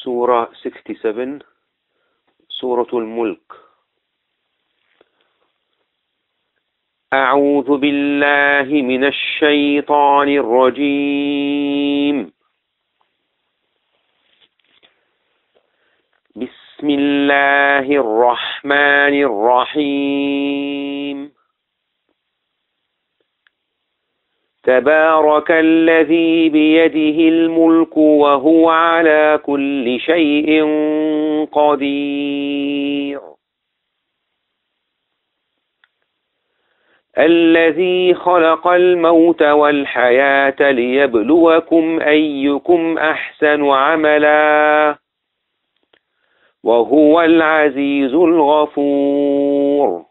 سورة 67 سورة الملك. أعوذ بالله من الشيطان الرجيم. بسم الله الرحمن الرحيم. تبارك الذي بيده الملك وهو على كل شيء قدير. الذي خلق الموت والحياة ليبلوكم أيكم أحسن عملا وهو العزيز الغفور.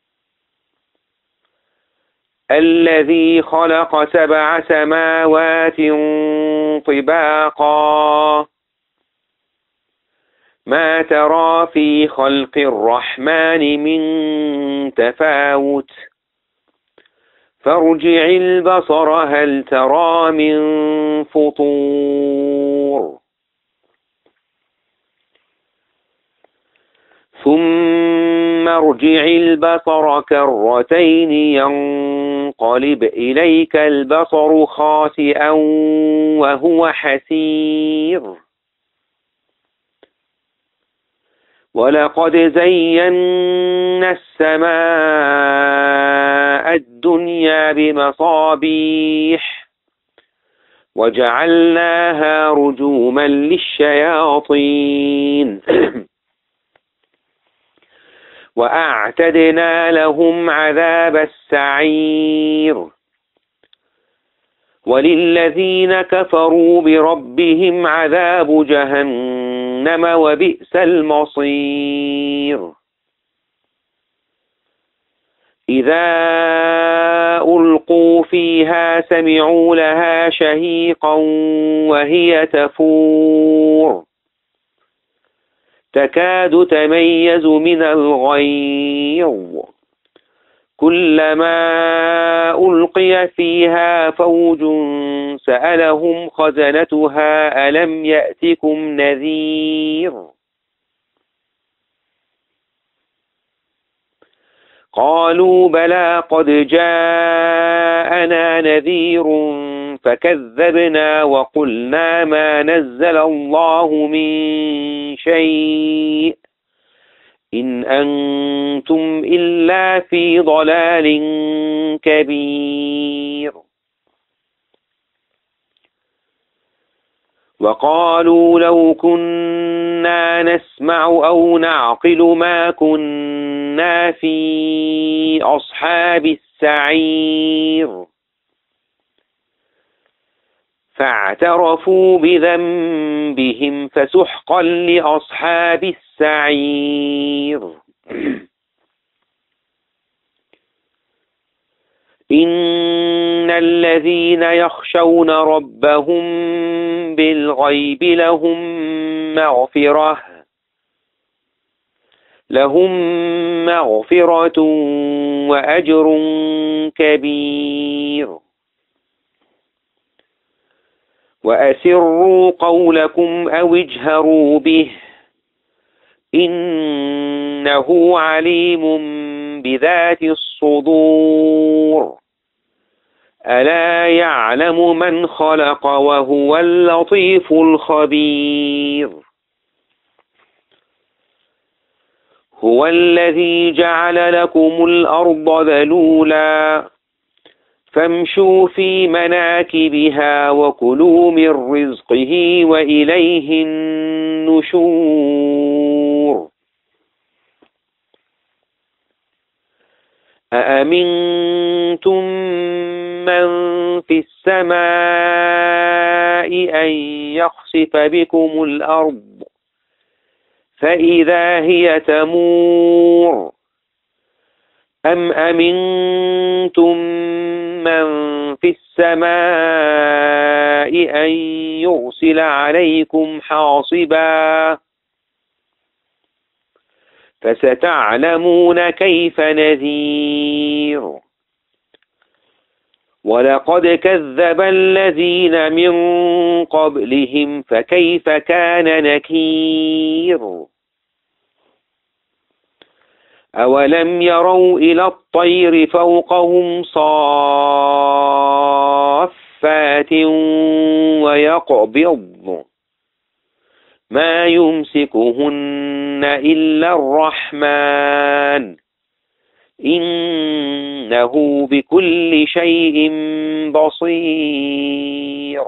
الذي خلق 7 سماوات طباقا ما ترى في خلق الرحمن من تفاوت فارجع البصر هل ترى من فطور. ثم ارجع البصر كرتين ينقلب إليك البصر خاسئا وهو حسير. ولقد زينا السماء الدنيا بمصابيح وجعلناها رجوما للشياطين وأعتدنا لهم عذاب السعير. وللذين كفروا بربهم عذاب جهنم وبئس المصير. إذا ألقوا فيها سمعوا لها شهيقا وهي تفور تكاد تميز من الغيظ كلما ألقي فيها فوج سألهم خزنتها ألم يأتكم نذير. قالوا بلى قد جاءنا نذير فكذبنا وقلنا ما نزل الله من شيء إن أنتم إلا في ضلال كبير. وقالوا لو كنا نسمع أو نعقل ما كنا في أصحاب السعير فاعترفوا بذنبهم فسحقا لأصحاب السعير. إن الذين يخشون ربهم بالغيب لهم مغفرة وأجر كبير. وأسروا قولكم أو اجهروا به إنه عليم بذات الصدور. ألا يعلم من خلق وهو اللطيف الخبير. هو الذي جعل لكم الأرض ذلولا فامشوا في مناكبها وكلوا من رزقه وإليه النشور. أأمنتم من في السماء أن يخسف بكم الأرض فإذا هي تمور أم أمنتم من في السماء أن يرسل عليكم حاصبا فستعلمون كيف نذير. ولقد كذب الذين من قبلهم فكيف كان نكير أولم يروا إلى الطير فوقهم صافات ويقبضن ما يمسكهن إلا الرحمن إنه بكل شيء بصير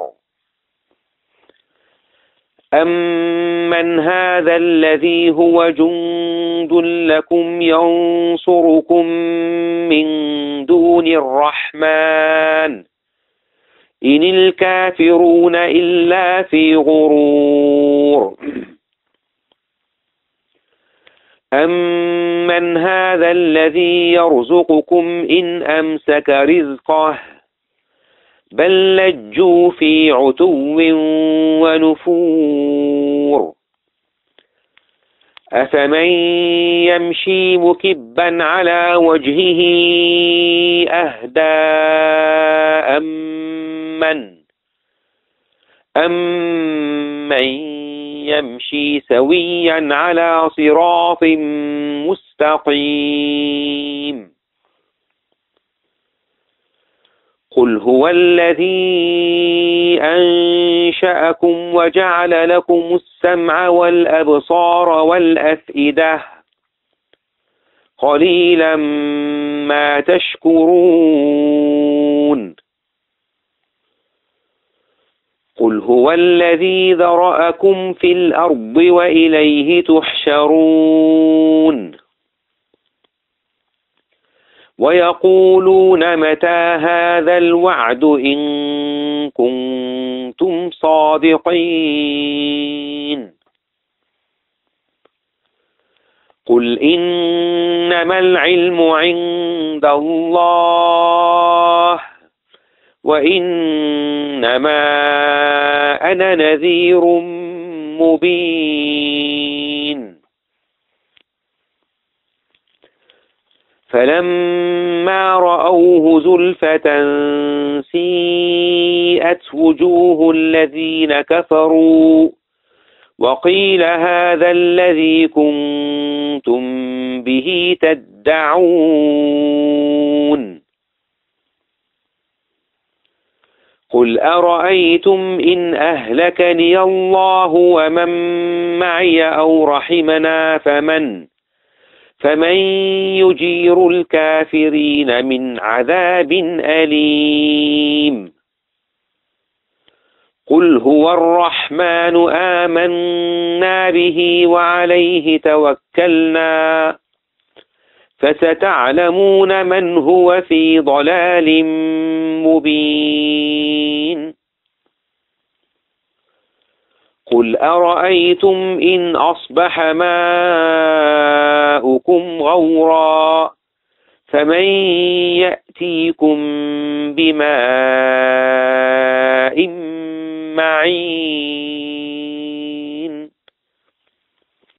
أمن هذا الذي هو جند لكم ينصركم من دون الرحمن إن الكافرون إلا في غرور أمن هذا الذي يرزقكم إن أمسك رزقه بل لجوا في عتو ونفور أفمن يمشي مكبا على وجهه أهدى أمن يمشي سويا على صراط مستقيم قل هو الذي أنشأكم وجعل لكم السمع والأبصار والأفئدة قليلا ما تشكرون قل هو الذي ذرأكم في الأرض وإليه تحشرون ويقولون متى هذا الوعد إن كنتم صادقين قل إنما العلم عند الله وإنما أنا نذير مبين فلما رأوه زلفة سيئت وجوه الذين كفروا وقيل هذا الذي كنتم به تدعون قل أرأيتم إن أهلكني الله ومن معي أو رحمنا فمن يجير الكافرين من عذاب أليم قل هو الرحمن آمنا به وعليه توكلنا فستعلمون من هو في ضلال مبين قل أرأيتم إن أصبح ماؤكم غورا فمن يأتيكم بماء معين